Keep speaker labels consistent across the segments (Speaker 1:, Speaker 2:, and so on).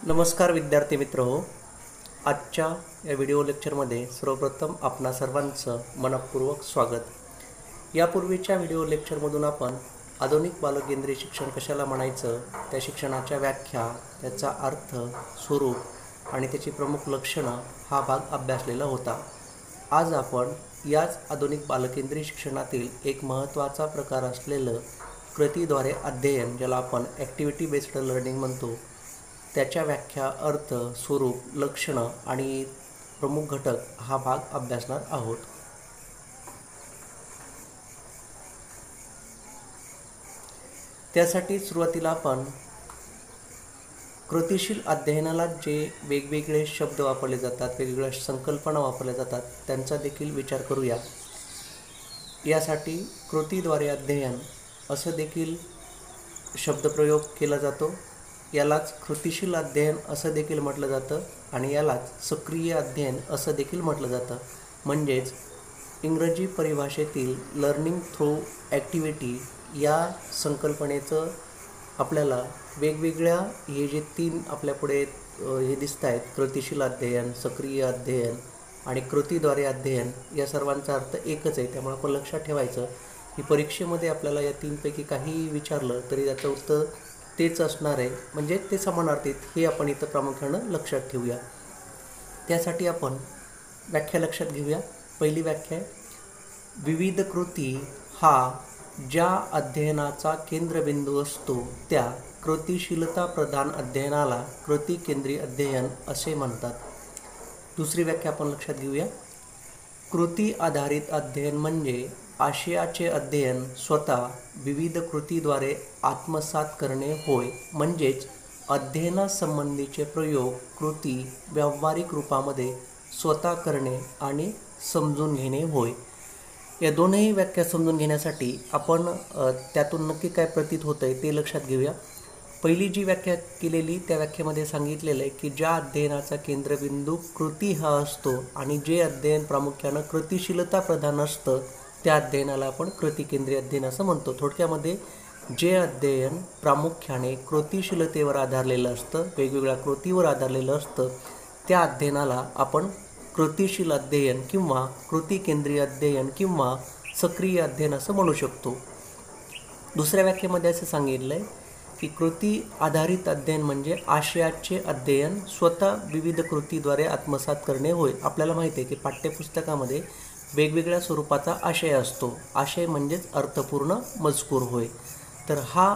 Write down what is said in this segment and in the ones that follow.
Speaker 1: नमस्कार विद्यार्थी मित्रहो, आजच्या या व्हिडिओ लेक्चरमध्ये सर्वप्रथम आपणा सर्वांचं मनपूर्वक स्वागत। यापूर्वीच्या व्हिडिओ लेक्चरमधून आपण आधुनिक बालकेंद्रीय शिक्षण कशाला म्हणायचं, त्या शिक्षणाच्या व्याख्या, त्याचा अर्थ, स्वरूप आणि त्याची प्रमुख लक्षणं हा भाग अभ्यासलेला होता। आज आपण याच आधुनिक बालकेंद्रीय शिक्षणातील एक महत्त्वाचा प्रकार असलेलं कृतीद्वारे अध्ययन, ज्याला आपण ॲक्टिव्हिटी बेस्ड लर्निंग म्हणतो, त्याच्या व्याख्या, अर्थ, स्वरूप, लक्षणं आणि प्रमुख घटक हा भाग अभ्यासणार आहोत। त्यासाठी सुरुवातीला आपण कृतीशील अध्ययनाला जे वेगवेगळे शब्द वापरले जातात, वेगवेगळ्या संकल्पना वापरल्या जातात, त्यांचा देखील विचार करूया। यासाठी कृतीद्वारे अध्ययन असं देखील शब्दप्रयोग केला जातो। यालाच कृतीशील अध्ययन असं देखील म्हटलं जातं आणि यालाच सक्रिय अध्ययन असं देखील म्हटलं जातं। म्हणजेच इंग्रजी परिभाषेतील लर्निंग थ्रू ॲक्टिव्हिटी या संकल्पनेचं आपल्याला वेगवेगळ्या हे जे तीन आपल्यापुढे हे दिसत आहेत, कृतीशील अध्ययन, सक्रिय अध्ययन आणि कृतीद्वारे अध्ययन, या सर्वांचा अर्थ एकच आहे। त्यामुळे आपण लक्षात ठेवायचं की परीक्षेमध्ये आपल्याला या तीनपैकी काहीही विचारलं तरी त्याचं उत्तर तेच असणार आहे, म्हणजे ते समानार्थी, हे आपण इथं प्रामुख्यानं लक्षात ठेवूया। त्यासाठी आपण व्याख्या लक्षात घेऊया। पहिली व्याख्या आहे, विविध कृती हा ज्या अध्ययनाचा केंद्रबिंदू असतो त्या कृतीशीलता प्रधान अध्ययनाला कृती केंद्रीय अध्ययन असे म्हणतात। दुसरी व्याख्या आपण लक्षात घेऊया, कृती आधारित अध्ययन म्हणजे आशयाचे अध्ययन स्वतः विविध कृतीद्वारे आत्मसात करणे होय। म्हणजेच अध्ययनासंबंधीचे प्रयोग, कृती व्यावहारिक रूपामध्ये स्वतः करणे आणि समजून घेणे होय। या दोनही व्याख्या समजून घेण्यासाठी आपण त्यातून नक्की काय प्रतीत होतं आहे ते लक्षात घेऊया। पहिली जी व्याख्या केलेली त्या व्याख्येमध्ये सांगितलेलं आहे की ज्या अध्ययनाचा केंद्रबिंदू कृती हा असतो आणि जे अध्ययन प्रामुख्यानं कृतीशीलता प्रधान असतं त्या अध्ययनाला आपण कृती केंद्रीय अध्ययन असं म्हणतो। थोडक्यामध्ये जे अध्ययन प्रामुख्याने कृतीशीलतेवर आधारलेलं असतं, वेगवेगळ्या कृतीवर आधारलेलं असतं, त्या अध्ययनाला आपण कृतीशील अध्ययन किंवा कृती केंद्रीय अध्ययन किंवा सक्रिय अध्ययन असं म्हणू शकतो। दुसऱ्या व्याख्येमध्ये असं सांगितलं आहे की कृती आधारित अध्ययन म्हणजे आशयाचे अध्ययन स्वतः विविध कृतीद्वारे आत्मसात करणे होय। आपल्याला माहिती आहे की पाठ्यपुस्तकामध्ये वेगवेगळ्या स्वरूपाचा आशय असतो, आशय म्हणजेच अर्थपूर्ण मजकूर होय। तर हा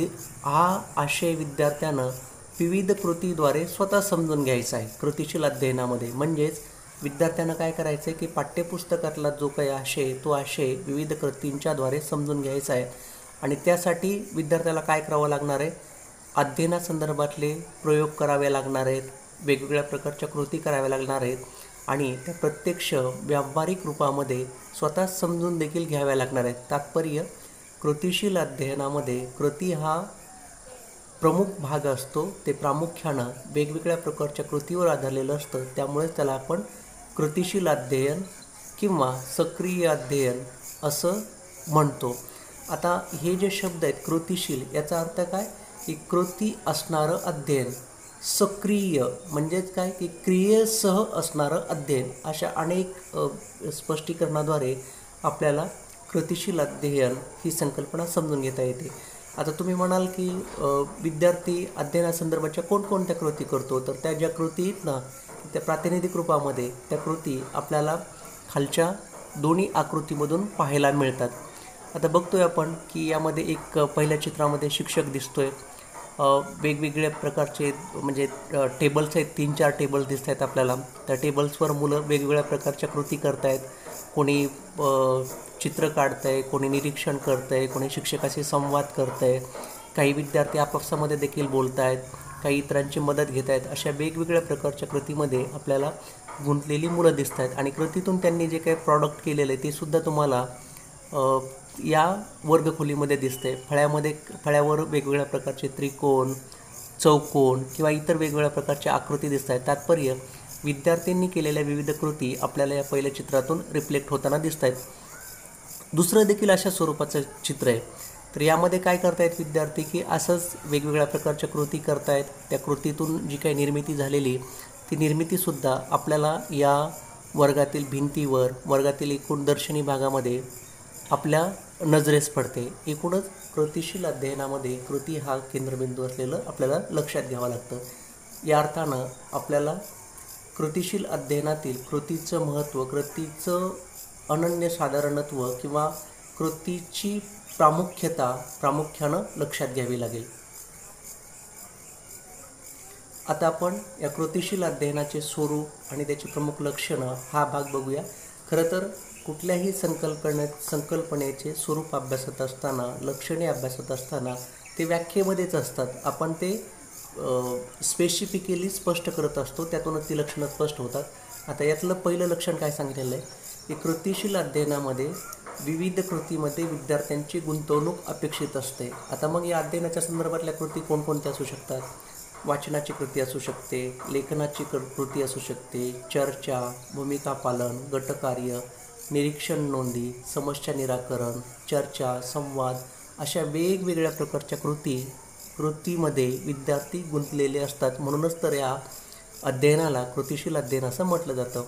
Speaker 1: आशय विद्यार्थ्यानं विविध कृतीद्वारे स्वतः समजून घ्यायचा आहे कृतीशील अध्ययनामध्ये। म्हणजेच विद्यार्थ्यांना काय करायचं आहे की पाठ्यपुस्तकातला जो काही आशय, तो आशय विविध कृतींच्याद्वारे समजून घ्यायचा आहे आणि त्यासाठी विद्यार्थ्याला काय करावं लागणार आहे, अध्ययनासंदर्भातले प्रयोग करावे लागणार आहेत, वेगवेगळ्या प्रकारच्या कृती कराव्या लागणार आहेत आणि त्या प्रत्यक्ष व्यावहारिक रूपामध्ये स्वतः समजून देखील घ्याव्या लागणार आहेत। तात्पर्य, कृतीशील अध्ययनामध्ये कृती हा प्रमुख भाग असतो, ते प्रामुख्यानं वेगवेगळ्या प्रकारच्या कृतीवर आधारलेलं असतं, त्यामुळे त्याला आपण कृतीशील अध्ययन किंवा सक्रिय अध्ययन असं म्हणतो। आता हे जे शब्द आहेत कृतीशील, याचा अर्थ काय की कृती असणारं अध्ययन, सक्रिय म्हणजेच काय की क्रियेसह असणारं अध्ययन, अशा अनेक स्पष्टीकरणाद्वारे आपल्याला कृतीशील अध्ययन ही संकल्पना समजून घेता येते। आता तुम्ही म्हणाल की विद्यार्थी अध्ययनासंदर्भाच्या कोणकोणत्या कृती करतो, तर त्या ज्या कृती आहेत ना, त्या प्रातिनिधिक रूपामध्ये त्या कृती आपल्याला खालच्या दोन्ही आकृतीमधून पाहायला मिळतात। आता बघतोय आपण की यामध्ये एक पहिल्या चित्रामध्ये शिक्षक दिसतोय, वेगवेगळ्या प्रकारचे म्हणजे टेबल्स आहेत, 3-4 टेबल्स दिसत आहेत आपल्याला। त्या टेबल्सवर मुलं वेगवेगळ्या प्रकारच्या कृती करत आहेत, कोणी चित्र काढतं आहे, कोणी निरीक्षण करतं आहे, कोणी शिक्षकाशी संवाद करतं आहे, काही विद्यार्थी आपसामध्ये देखील बोलत आहेत, काही इतरांची मदत घेत आहेत। अशा वेगवेगळ्या प्रकारच्या कृतीमध्ये आपल्याला गुंतलेली मुलं दिसत आहेत आणि कृतीतून त्यांनी जे काही प्रॉडक्ट केलेलं आहे ते सुद्धा तुम्हाला या वर्गखोलीमध्ये दिसते। फळ्यावर वेगवेगळ्या प्रकारचे त्रिकोण, चौकोन किंवा इतर वेगवेगळ्या प्रकारच्या आकृती दिसत आहेत। तात्पर्य, विद्यार्थ्यांनी केलेल्या विविध कृती आपल्याला या पहिल्या चित्रातून रिफ्लेक्ट होताना दिसत आहेत। दुसरं देखील अशा स्वरूपाचं चित्र आहे तर यामध्ये काय करतायत विद्यार्थी की असंच वेगवेगळ्या प्रकारच्या कृती करतायत. त्या कृतीतून जी काही निर्मिती झालेली ती निर्मितीसुद्धा आपल्याला या वर्गातील भिंतीवर, वर्गातील एकूण दर्शनी भागामध्ये आपल्या नजरेस पडते. एकूणच कृतीशील अध्ययनामध्ये कृती हा केंद्रबिंदू असलेलं आपल्याला लक्षात घ्यावं लागतं. या अर्थानं आपल्याला कृतीशील अध्ययनातील कृतीचं महत्त्व, कृतीचं अनन्यसाधारणत्व किंवा कृतीची प्रामुख्यानं लक्षात घ्यावी लागेल. आता आपण या कृतीशील अध्ययनाचे स्वरूप आणि त्याची प्रमुख लक्षणं हा भाग बघूया. खरं तर कुठल्याही संकल्पनेचे स्वरूप अभ्यासत असताना, लक्षणे अभ्यासत असताना ते व्याख्येमध्येच असतात. आपण ते स्पेसिफिकली स्पष्ट करत असतो, त्यातूनच ती लक्षणं स्पष्ट होतात. आता यातलं पहिलं लक्षण काय सांगितलेलं आहे की कृतीशील अध्ययनामध्ये विविध कृतीमध्ये विद्यार्थ्यांची गुंतवणूक अपेक्षित असते. आता मग या अध्ययनाच्या संदर्भातल्या कृती कोणकोणत्या असू शकतात? वाचनाची कृती असू शकते, लेखनाची कृती असू शकते, चर्चा, भूमिका पालन, गटकार्य, निरीक्षण नोंदी, समस्या निराकरण, चर्चा, संवाद अशा वेगवेगळ्या प्रकारच्या कृतीमध्ये विद्यार्थी गुंतलेले असतात. म्हणूनच तर या अध्ययनाला कृतीशील अध्ययन असं म्हटलं जातं.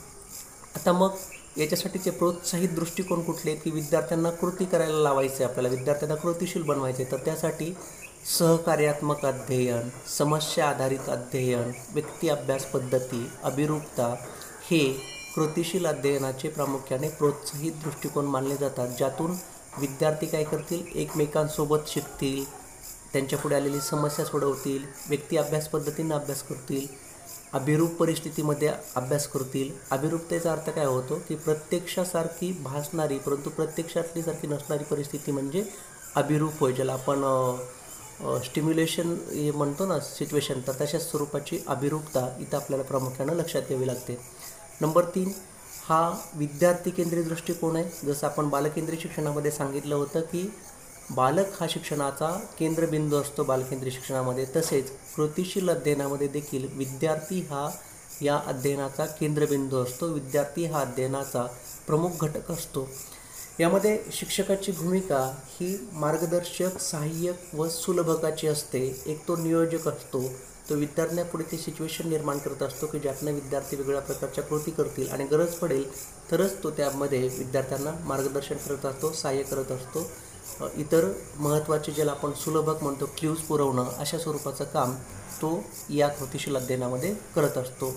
Speaker 1: आता मग याच्यासाठीचे प्रोत्साहित दृष्टिकोन कुठले आहेत की विद्यार्थ्यांना कृती करायला लावायचे, आपल्याला विद्यार्थ्यांना कृतीशील बनवायचे. तर त्यासाठी सहकार्यात्मक अध्ययन, समस्या आधारित अध्ययन, व्यक्ती अभ्यास पद्धती, अभिरूपता हे कृतीशील अध्ययनाचे प्रामुख्याने प्रोत्साहित दृष्टिकोन मानले जातात. ज्यातून विद्यार्थी काय करतील? एकमेकांसोबत शिकतील, त्यांच्या पुढे आलेली समस्या सोडवतील, व्यक्ती अभ्यास पद्धतीनं अभ्यास करतील, अभिरूप परिस्थितीमध्ये अभ्यास करतील. अभिरूपतेचा अर्थ काय होतो की प्रत्यक्षासारखी भासणारी परंतु प्रत्यक्षातलीसारखी नसणारी परिस्थिती म्हणजे अभिरूप होय, ज्याला आपण स्टिम्युलेशन हे म्हणतो ना सिच्युएशन, तर तशा स्वरूपाची अभिरूपता इथं आपल्याला प्रामुख्यानं लक्षात घ्यावी लागते. नंबर 3 हा विद्यार्थी केंद्रित दृष्टिकोन आहे. जसं आपण बालकेंद्रित शिक्षणामध्ये सांगितलं होतं की बालक हा शिक्षणाचा केंद्रबिंदू असतो बालकेंद्रित शिक्षणामध्ये, तसेच कृतीशील अध्ययनामध्ये देखील विद्यार्थी हा या अध्ययनाचा केंद्रबिंदू असतो. विद्यार्थी हा अध्ययनाचा प्रमुख घटक असतो. यामध्ये शिक्षकाची भूमिका ही मार्गदर्शक, सहाय्यक व सुलभकाची असते. एक तो नियोजक असतो, तो विद्यार्थ्यांपुढे ते सिच्युएशन निर्माण करत असतो की ज्यातनं विद्यार्थी वेगवेगळ्या प्रकारच्या कृती करतील आणि गरज पडेल तरच तो त्यामध्ये विद्यार्थ्यांना मार्गदर्शन करत असतो, सहाय्य करत असतो. इतर महत्त्वाचे ज्याला आपण सुलभक म्हणतो, क्ल्यूज पुरवणं, अशा स्वरूपाचं काम तो या कृतीशील अध्ययनामध्ये करत असतो.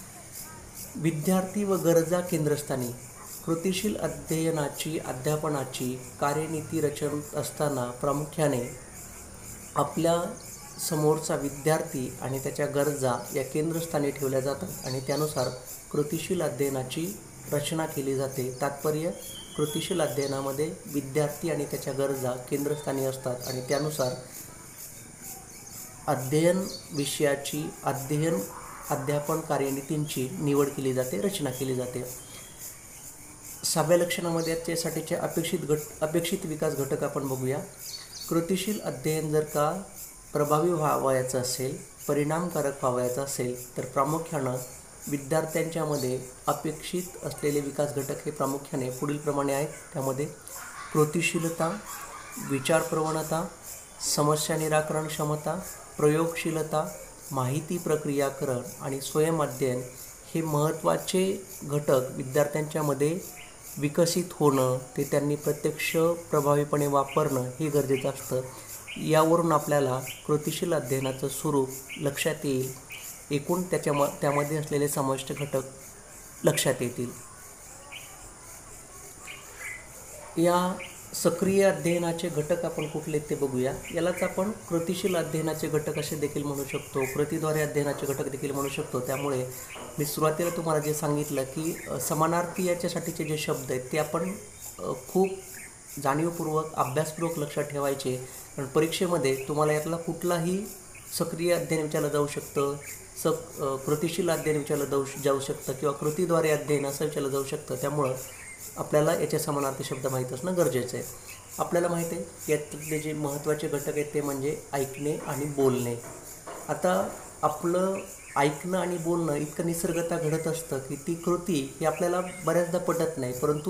Speaker 1: विद्यार्थी व गरजा केंद्रस्थानी कृतीशील अध्यापनाची कार्यनीती रचत असताना प्रामुख्याने आपल्या समोरचा विद्यार्थी आणि त्याच्या गरजा या केंद्रस्थानी ठेवल्या जातात आणि त्यानुसार कृतीशील अध्ययनाची रचना केली जाते. तात्पर्य, कृतीशील अध्ययनामध्ये विद्यार्थी आणि त्याच्या गरजा केंद्रस्थानी असतात आणि त्यानुसार अध्ययन विषयाची अध्यापन कार्यनीतींची निवड केली जाते, रचना केली जाते. 6व्या लक्षणामध्ये त्यासाठीचे अपेक्षित विकास घटक आपण बघूया. कृतीशील अध्ययन जर का प्रभावी व्हावयाचं असेल, परिणामकारक व्हावयाचं असेल तर प्रामुख्यानं विद्यार्थ्यांच्यामध्ये अपेक्षित असलेले विकास घटक हे प्रामुख्याने पुढील प्रमाणे आहेत. त्यामध्ये कृतीशीलता, विचारप्रवणता, समस्या निराकरण क्षमता, प्रयोगशीलता, माहिती प्रक्रियाकरण आणि स्वयंअध्ययन हे महत्त्वाचे घटक विद्यार्थ्यांच्यामध्ये विकसित होणं, ते त्यांनी प्रत्यक्ष प्रभावीपणे वापरणं हे गरजेचं असतं. यावरून आपल्याला कृतीशील अध्ययनाचं स्वरूप लक्षात येईल. एकूण त्यामध्ये असलेले समाविष्ट घटक लक्षात येतील. या सक्रिय अध्ययनाचे घटक आपण कुठले ते बघूया. यालाच आपण कृतीशील अध्ययनाचे घटक असे देखील म्हणू शकतो, कृतीद्वारे अध्ययनाचे घटक देखील म्हणू शकतो. त्यामुळे मी सुरुवातीला तुम्हाला जे सांगितलं की समानार्थी याच्यासाठीचे जे शब्द आहेत ते आपण खूप जाणीवपूर्वक, अभ्यासपूर्वक लक्षात ठेवायचे. कारण परीक्षेमध्ये तुम्हाला यातला कुठलाही सक्रिय अध्ययन विचारलं जाऊ शकतं, कृतीशील अध्ययन विचारलं जाऊ शकतं किंवा कृतीद्वारे अध्ययन असं विचारलं जाऊ शकतं. त्यामुळं आपल्याला याचे समानार्थी शब्द माहीत असणं गरजेचं आहे. आपल्याला माहीत आहे यातले जे महत्त्वाचे घटक आहेत ते म्हणजे ऐकणे आणि बोलणे. आता आपलं ऐकणं आणि बोलणं इतकं निसर्गतः घडत असतं की ती कृती ही आपल्याला बऱ्याचदा पटत नाही, परंतु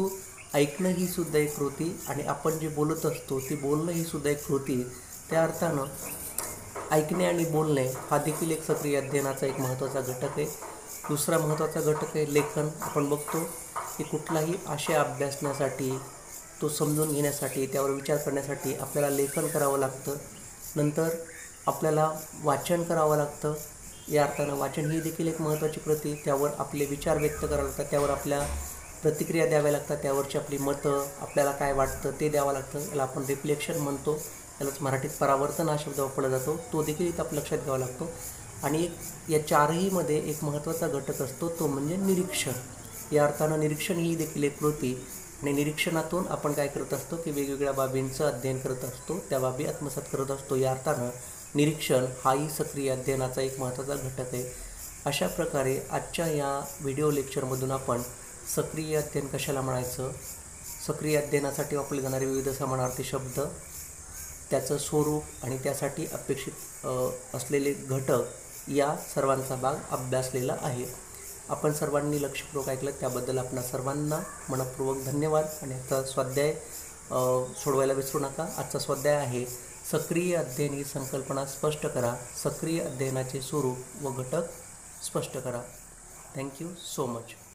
Speaker 1: ऐकणं ही सुद्धा एक कृती आणि आपण जे बोलत असतो ते बोलणं ही सुद्धा एक कृती आहे. त्या अर्थानं ऐकणे आणि बोलणे हा देखील एक सक्रिय अध्ययनाचा एक महत्त्वाचा घटक आहे. दुसरा महत्त्वाचा घटक आहे लेखन. आपण बघतो की कुठलाही आशय अभ्यासण्यासाठी, तो समजून घेण्यासाठी, त्यावर विचार करण्यासाठी आपल्याला लेखन करावं लागतं. नंतर आपल्याला वाचन करावं लागतं. या अर्थानं वाचन ही देखील एक महत्त्वाची कृती. त्यावर आपले विचार व्यक्त करावे लागतात, त्यावर आपल्या प्रतिक्रिया द्याव्या लागतात, त्यावरची आपली मतं, आपल्याला काय वाटतं ते द्यावं लागतं. याला आपण रिफ्लेक्शन म्हणतो. यालाच मराठीत परावर्तन हा शब्द वापरला जातो. तो देखील इथं आपल्या लक्षात घ्यावा लागतो. आणि या चारहीमध्ये एक महत्त्वाचा घटक असतो, तो म्हणजे निरीक्षण. या अर्थानं निरीक्षण ही देखील एक कृती आणि निरीक्षणातून आपण काय करत असतो की वेगवेगळ्या बाबींचं अध्ययन करत असतो, त्या बाबी आत्मसात करत असतो. या अर्थानं निरीक्षण हाही सक्रिय अध्ययनाचा एक महत्त्वाचा घटक आहे. अशा प्रकारे आजच्या या व्हिडिओ लेक्चरमधून आपण सक्रिय अध्ययन कशाला म्हणायचं, सक्रिय अध्ययनासाठी वापरले जाणारे विविध समानार्थी शब्द, त्याचं स्वरूप आणि त्यासाठी अपेक्षित असलेले घटक या सर्वांचा भाग अभ्यासलेला आहे. आपण सर्वांनी लक्षपूर्वक ऐकलं त्याबद्दल आपणा सर्वांना मनपूर्वक धन्यवाद. आणि आता स्वाध्याय सोडवायला विसरू नका. आजचा स्वाध्याय आहे सक्रिय अध्ययन ही संकल्पना स्पष्ट करा, सक्रिय अध्ययनाचे स्वरूप व घटक स्पष्ट करा. Thank you so much.